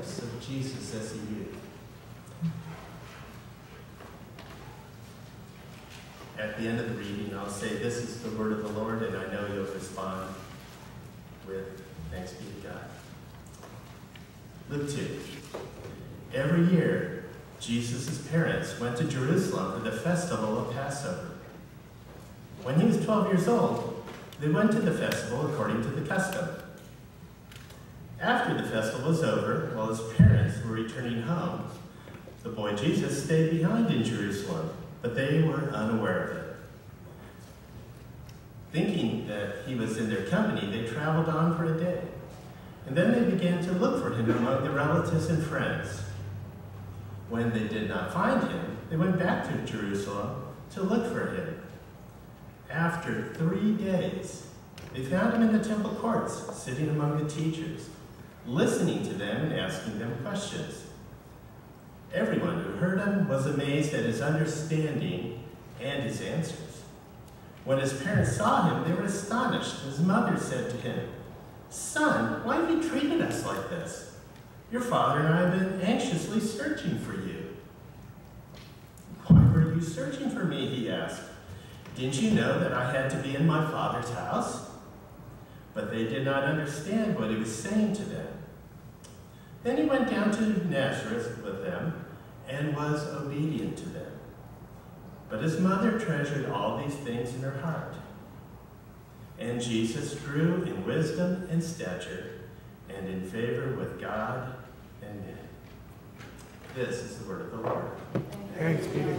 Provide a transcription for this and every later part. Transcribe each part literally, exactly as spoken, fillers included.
glimpse of Jesus as a youth. At the end of the reading, I'll say, "This is the word of the Lord," and I know you'll respond with, "Thanks be to God." Luke two. Every year, Jesus' parents went to Jerusalem for the festival of Passover. When he was twelve years old, they went to the festival according to the custom. After the festival was over, while his parents were returning home, the boy Jesus stayed behind in Jerusalem, but they were unaware of it. Thinking that he was in their company, they traveled on for a day. And then they began to look for him among the relatives and friends. When they did not find him, they went back to Jerusalem to look for him. After three days, they found him in the temple courts, sitting among the teachers, listening to them and asking them questions. Everyone who heard him was amazed at his understanding and his answers. When his parents saw him, they were astonished. His mother said to him, "Son, why have you treated us like this? Your father and I have been anxiously searching for you." "Why were you searching for me?" he asked. "Didn't you know that I had to be in my father's house?" But they did not understand what he was saying to them. Then he went down to Nazareth with them and was obedient to them. But his mother treasured all these things in her heart. And Jesus grew in wisdom and stature and in favor with God and men. This is the word of the Lord. Thanks be to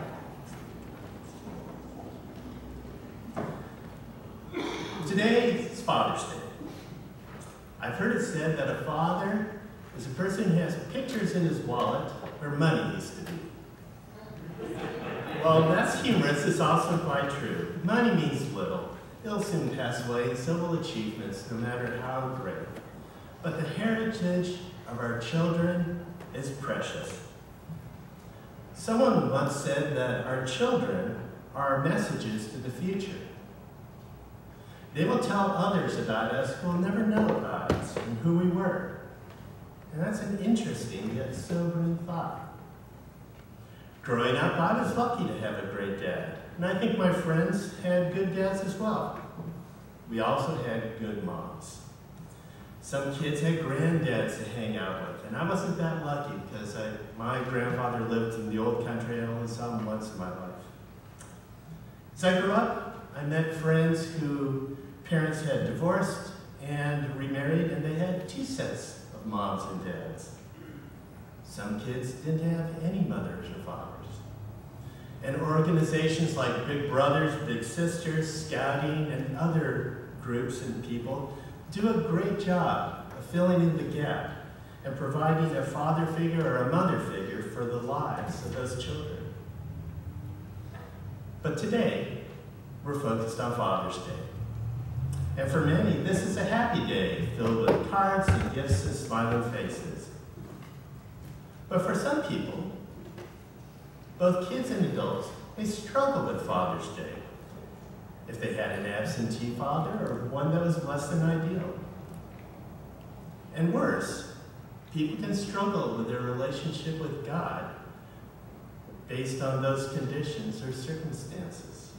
God. Today is Father's Day. I've heard it said that a father is a person who has pictures in his wallet where money used to be. Well, that's humorous. It's also quite true. Money means little. It'll soon pass away, and so will achievements, no matter how great. But the heritage of our children is precious. Someone once said that our children are our messages to the future. They will tell others about us who will never know about us and who we were. And that's an interesting yet sobering thought. Growing up, I was lucky to have a great dad. And I think my friends had good dads as well. We also had good moms. Some kids had granddads to hang out with, and I wasn't that lucky because I, my grandfather lived in the old country. I only saw him once in my life. As I grew up, I met friends whose parents had divorced and remarried, and they had two sets of moms and dads. Some kids didn't have any mothers or fathers. And organizations like Big Brothers, Big Sisters, Scouting, and other groups and people do a great job of filling in the gap and providing a father figure or a mother figure for the lives of those children. But today, we're focused on Father's Day. And for many, this is a happy day filled with cards and gifts and smiling faces. But for some people, both kids and adults, they struggle with Father's Day if they had an absentee father or one that was less than ideal. And worse, people can struggle with their relationship with God based on those conditions or circumstances.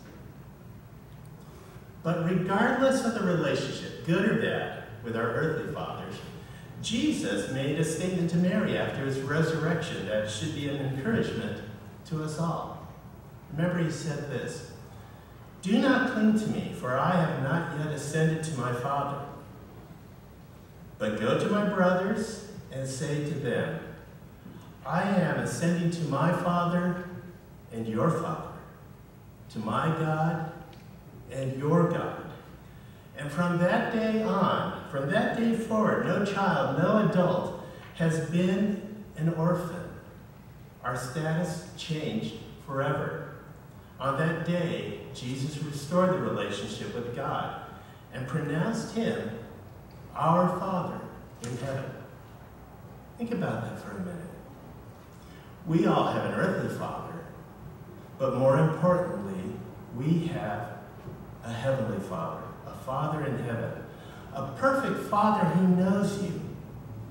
But regardless of the relationship, good or bad, with our earthly fathers, Jesus made a statement to Mary after his resurrection that should be an encouragement to us all. Remember, he said this, "Do not cling to me, for I have not yet ascended to my Father. But go to my brothers and say to them, I am ascending to my Father and your Father, to my God and your God." And from that day on, from that day forward, no child, no adult has been an orphan. Our status changed forever. On that day, Jesus restored the relationship with God and pronounced him our Father in heaven. Think about that for a minute. We all have an earthly father, but more importantly, we have a heavenly Father, a Father in heaven, a perfect Father who knows you,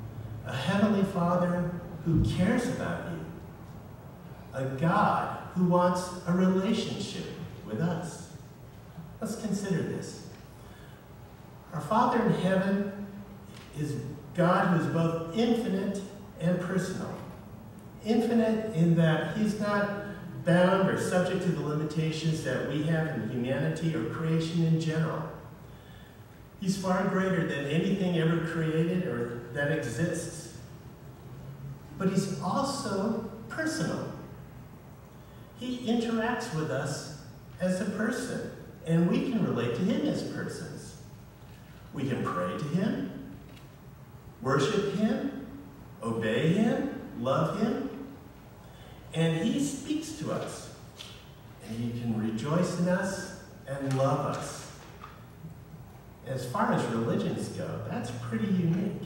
a heavenly Father who cares about you, a God who wants a relationship with us. Let's consider this. Our Father in heaven is God who is both infinite and personal. Infinite in that he's not bound or subject to the limitations that we have in humanity or creation in general. He's far greater than anything ever created or that exists. But he's also personal. He interacts with us as a person, and we can relate to him as persons. We can pray to him, worship him, obey him, love him, and he speaks to us. And he can rejoice in us and love us. As far as religions go, that's pretty unique.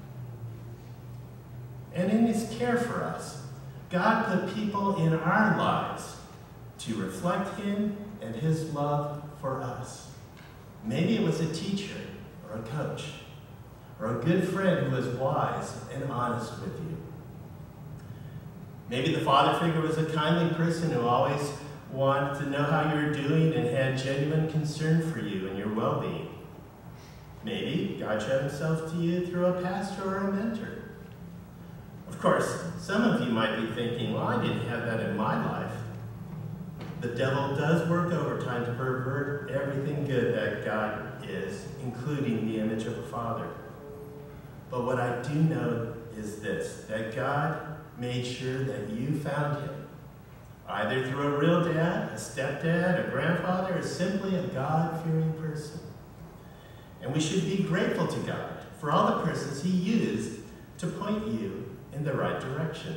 And in his care for us, God put people in our lives to reflect him and his love for us. Maybe it was a teacher or a coach or a good friend who was wise and honest with you. Maybe the father figure was a kindly person who always wanted to know how you were doing and had genuine concern for you and your well-being. Maybe God showed himself to you through a pastor or a mentor. Of course, some of you might be thinking, well, I didn't have that in my life. The devil does work overtime to pervert everything good that God is, including the image of a father. But what I do know is this, that God made sure that you found him, either through a real dad, a stepdad, a grandfather, or simply a God-fearing person. And we should be grateful to God for all the persons he used to point you in the right direction.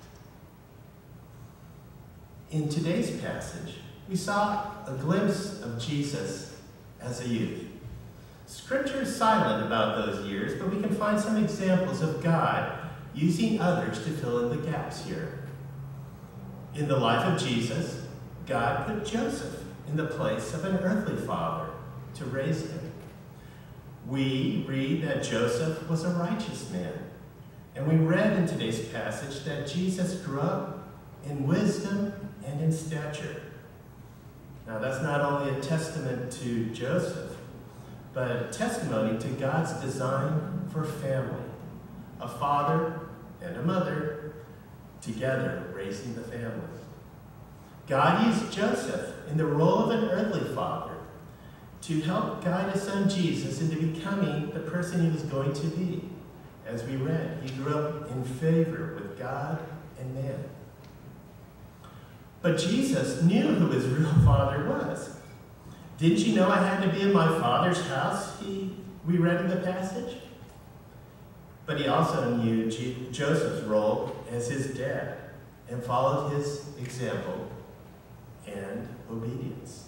In today's passage, we saw a glimpse of Jesus as a youth. Scripture is silent about those years, but we can find some examples of God using others to fill in the gaps here. In the life of Jesus, God put Joseph in the place of an earthly father to raise him. We read that Joseph was a righteous man, and we read in today's passage that Jesus grew up in wisdom and in stature. Now, that's not only a testament to Joseph, but a testimony to God's design for family, a father and a mother together raising the family. God used Joseph in the role of an earthly father to help guide his son Jesus into becoming the person he was going to be. As we read, he grew up in favor with God and man. But Jesus knew who his real father was. Didn't you know I had to be in my father's house, he, we read in the passage? But he also knew G- Joseph's role as his dad and followed his example and obedience.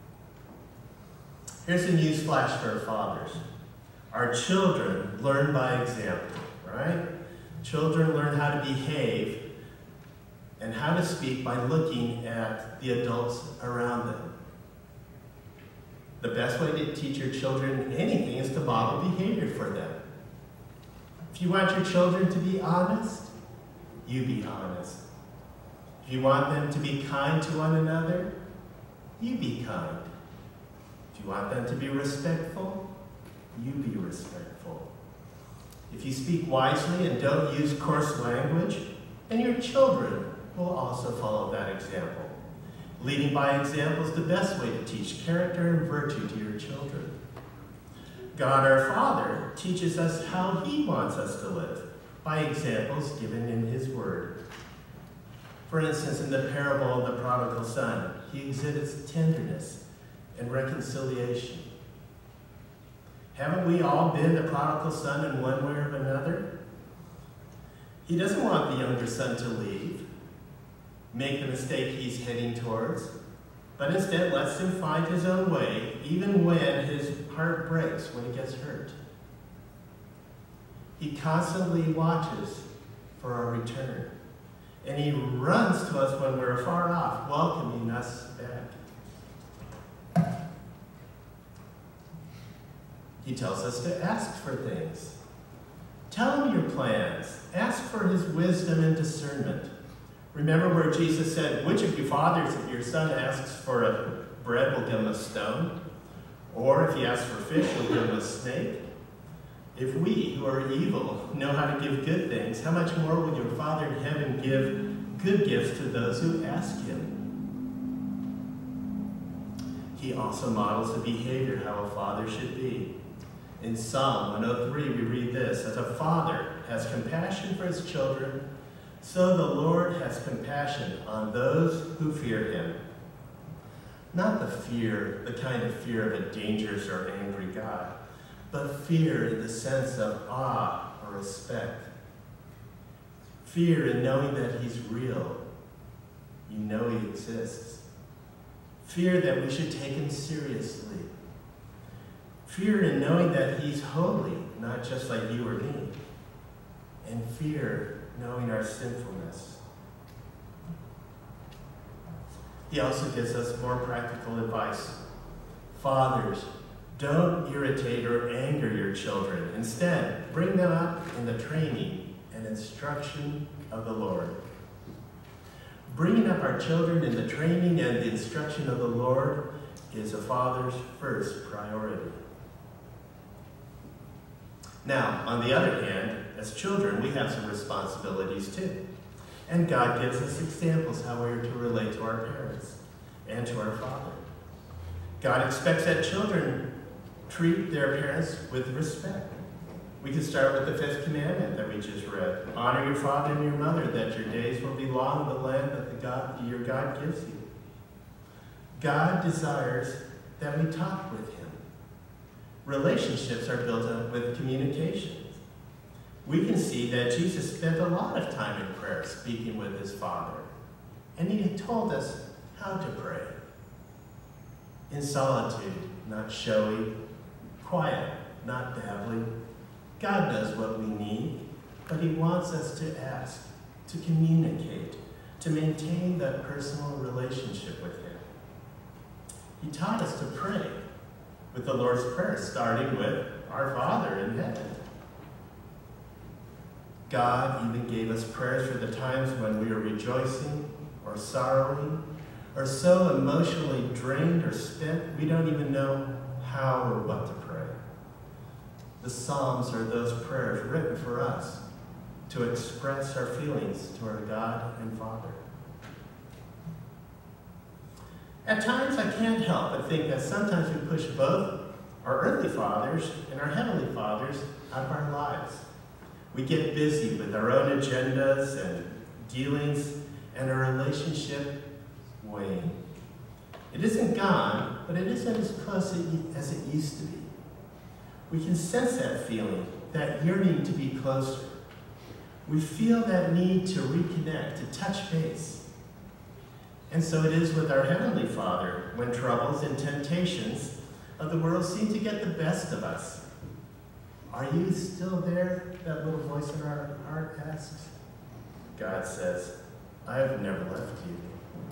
Here's a news flash for fathers. Our children learn by example, right? Children learn how to behave and how to speak by looking at the adults around them. The best way to teach your children anything is to model behavior for them. If you want your children to be honest, you be honest. If you want them to be kind to one another, you be kind. If you want them to be respectful, you be respectful. If you speak wisely and don't use coarse language, then your children will also follow that example. Leading by example is the best way to teach character and virtue to your children. God our Father teaches us how he wants us to live by examples given in his word. For instance, in the parable of the prodigal son, he exhibits tenderness and reconciliation. Haven't we all been the prodigal son in one way or another? He doesn't want the younger son to leave, make the mistake he's heading towards, but instead lets him find his own way, even when his heart breaks when he gets hurt. He constantly watches for our return, and he runs to us when we're far off, welcoming us back. He tells us to ask for things. Tell him your plans. Ask for his wisdom and discernment. Remember where Jesus said, which of you fathers, if your son asks for a bread, will give him a stone? Or if he asks for fish, will give him a snake? If we, who are evil, know how to give good things, how much more will your Father in heaven give good gifts to those who ask him? He also models the behavior how a father should be. In Psalm one oh three, we read this, as a father has compassion for his children, so the Lord has compassion on those who fear him. Not the fear, the kind of fear of a dangerous or angry God, but fear in the sense of awe or respect. Fear in knowing that he's real. You know he exists. Fear that we should take him seriously. Fear in knowing that he's holy, not just like you or me. And fear knowing our sinfulness. He also gives us more practical advice. Fathers, don't irritate or anger your children. Instead, bring them up in the training and instruction of the Lord. Bringing up our children in the training and the instruction of the Lord is a father's first priority. Now, on the other hand, as children, we have some responsibilities too. And God gives us examples how we are to relate to our parents and to our Father. God expects that children treat their parents with respect. We can start with the fifth commandment that we just read. Honor your father and your mother, that your days will be long in the land that the God, your God gives you. God desires that we talk with him. Relationships are built up with communication. We can see that Jesus spent a lot of time in prayer speaking with his Father, and he had told us how to pray. In solitude, not showy, quiet, not babbling. God knows what we need, but he wants us to ask, to communicate, to maintain that personal relationship with him. He taught us to pray with the Lord's Prayer, starting with our Father in heaven. God even gave us prayers for the times when we are rejoicing or sorrowing or so emotionally drained or spent we don't even know how or what to pray. The Psalms are those prayers written for us to express our feelings to our God and Father. At times I can't help but think that sometimes we push both our earthly fathers and our heavenly fathers out of our lives. We get busy with our own agendas and dealings, and our relationship wane. It isn't gone, but it isn't as close as it used to be. We can sense that feeling, that yearning to be closer. We feel that need to reconnect, to touch base. And so it is with our Heavenly Father when troubles and temptations of the world seem to get the best of us. Are you still there? That little voice in our heart asks. God says, I have never left you.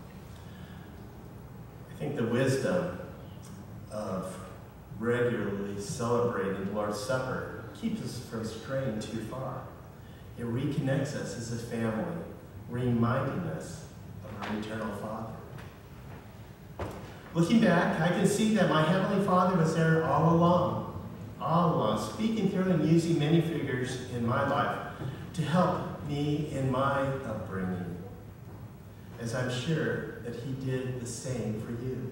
I think the wisdom of regularly celebrating the Lord's Supper keeps us from straying too far. It reconnects us as a family, reminding us of our eternal Father. Looking back, I can see that my Heavenly Father was there all along. all along, speaking through and using many figures in my life to help me in my upbringing, as I'm sure that he did the same for you.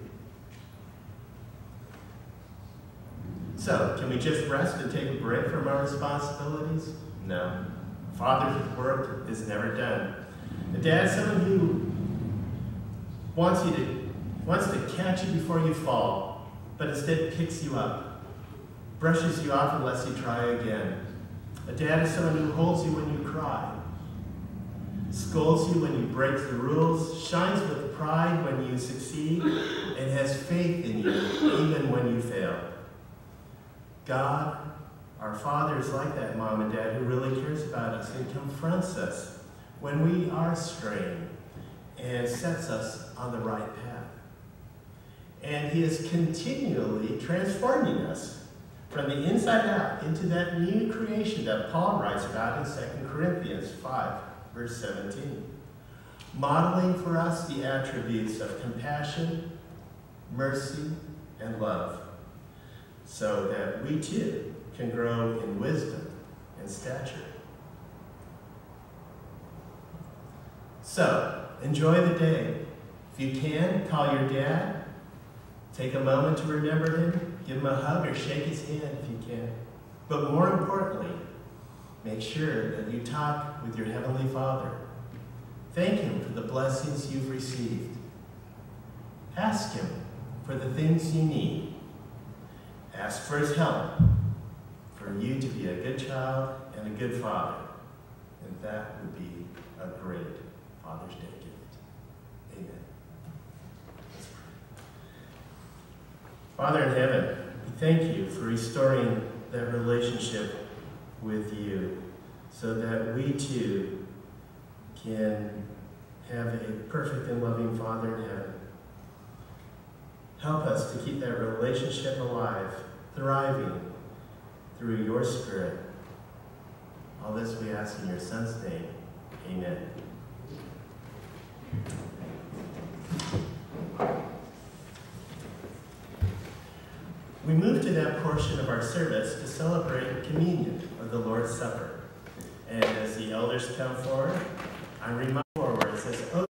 So, can we just rest and take a break from our responsibilities? No. Father's work is never done. A dad is someone who wants you to wants to catch you before you fall, but instead picks you up, brushes you off and lets you try again. A dad is someone who holds you when you cry, scolds you when you break the rules, shines with pride when you succeed, and has faith in you even when you fail. God, our Father, is like that mom and dad who really cares about us and confronts us when we are straying and sets us on the right path. And he is continually transforming us, from the inside out into that new creation that Paul writes about in Second Corinthians five, verse seventeen, modeling for us the attributes of compassion, mercy, and love, so that we too can grow in wisdom and stature. So, enjoy the day. If you can, call your dad. Take a moment to remember him. Give him a hug or shake his hand if you can. But more importantly, make sure that you talk with your Heavenly Father. Thank him for the blessings you've received. Ask him for the things you need. Ask for his help, for you to be a good child and a good father. And that would be a great Father's Day gift. Amen. Let's pray. Father in heaven, we thank you for restoring that relationship with you so that we too can have a perfect and loving Father in heaven. Help us to keep that relationship alive, thriving through your Spirit. All this we ask in your Son's name. Amen. We move to that portion of our service to celebrate communion of the Lord's Supper. And as the elders come forward, I'm reminded forward, it says,